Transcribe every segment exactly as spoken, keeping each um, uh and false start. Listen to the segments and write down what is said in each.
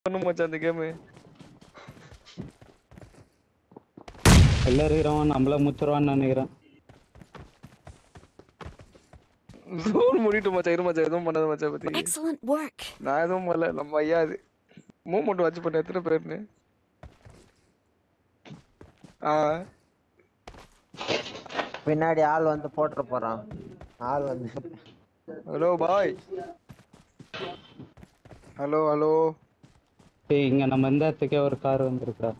பண்ணு மச்சான் அந்த கேம். எல்லாரும் இருக்கறவன் நம்மள முச்சுறான்னு நினைக்கிறேன். ஜோன் மூடிட்டு மச்சான் இரு மச்சான் எதுவும் பண்ணாத மச்சான் பத்தி. Excellent work. நான் எதுவும் பண்ணல நம்ம ஐயா அது. மூவ்மெண்ட் வாட்ச் பண்ண எத்தனை பேர்னு. ஆ பின்னாடி ஆள் வந்து போட்ற போறான். ஆள் வந்து ஹலோ பாய். Hello hello. ஏய் இங்க நம்ம இந்த இடத்துக்கே ஒரு கார் வந்திருக்கா.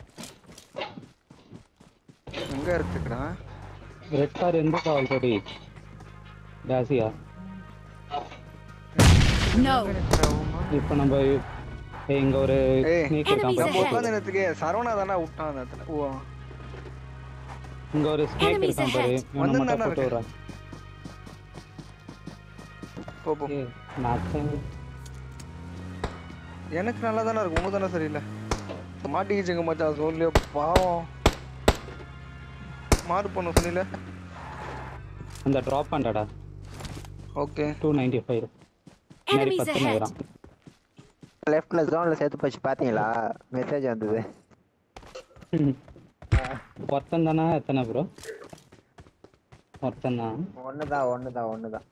எங்க இருக்குடா? ரெட் கார் எந்த ஆல்ரெடி? டாசியா. No. இப்போ நம்ம இங்க ஒரு ஸ்னேக் இருக்கான் நம்ம பாரு. உட்கார்ந்த இடத்துக்கு சரவணா தான விட்டான் அந்த இடத்துல. ஓ இங்க ஒரு ஸ்னேக் இருக்கான் பாரு. இவனை மட்டும் போட்டு விடுறான். போ போ. நான் எனக்கு நல்லா தானே இருக்கு. உனக்கு தானே சரியில்லை. மாட்டிக்கிச்சுங்க மச்சான் சொல்லியோ பாவம். மாறு பண்ண சொன்னீல. அந்த டிராப் பண்ணடா. ஓகே. two ninety-five. நேரி பத்து நேரம். லெஃப்ட்ல ஜோன்ல சேர்த்து போச்சு பாத்தீங்களா? மெசேஜ் வந்தது. ஒருத்தன் தானா எத்தனை ப்ரோ? ஒருத்தன் தான். ஒண்ணுதான் ஒண்ணுதான் ஒண்ணுதான்.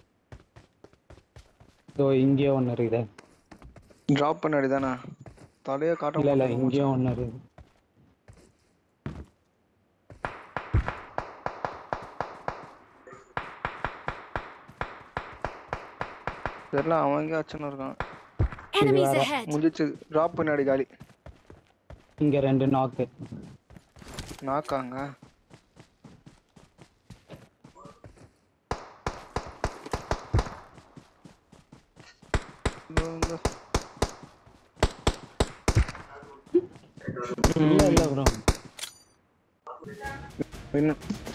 இதோ இங்கேயே ஒன்று இருக்குது. டிராப் பண்ணாடி தானே தலையை காட்ட. இல்லை இல்லை இங்கேயே ஒன்று இருக்குது. தெரியல அவன் எங்கே அச்சனை இருக்கான். Enemies ahead. முடிச்சு டிராப் பண்ணாடி காலி. இங்க ரெண்டு நாக்கு. நாக்காங்க. இல்ல இல்ல ப்ரோ.